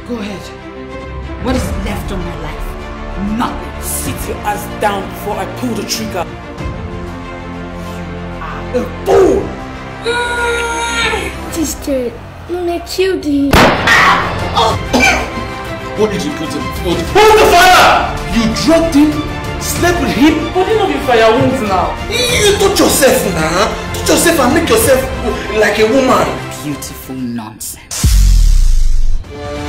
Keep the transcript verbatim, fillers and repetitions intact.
Go ahead. What is left of my life? Nothing. Sit your ass down before I pull the trigger. You are a fool! Sister, when I killed him. What did you put him for? Hold the fire! You drugged him? Slept with him? But you know the fire wounds now. You touch yourself now. Touch yourself and make yourself like a woman. Beautiful nonsense.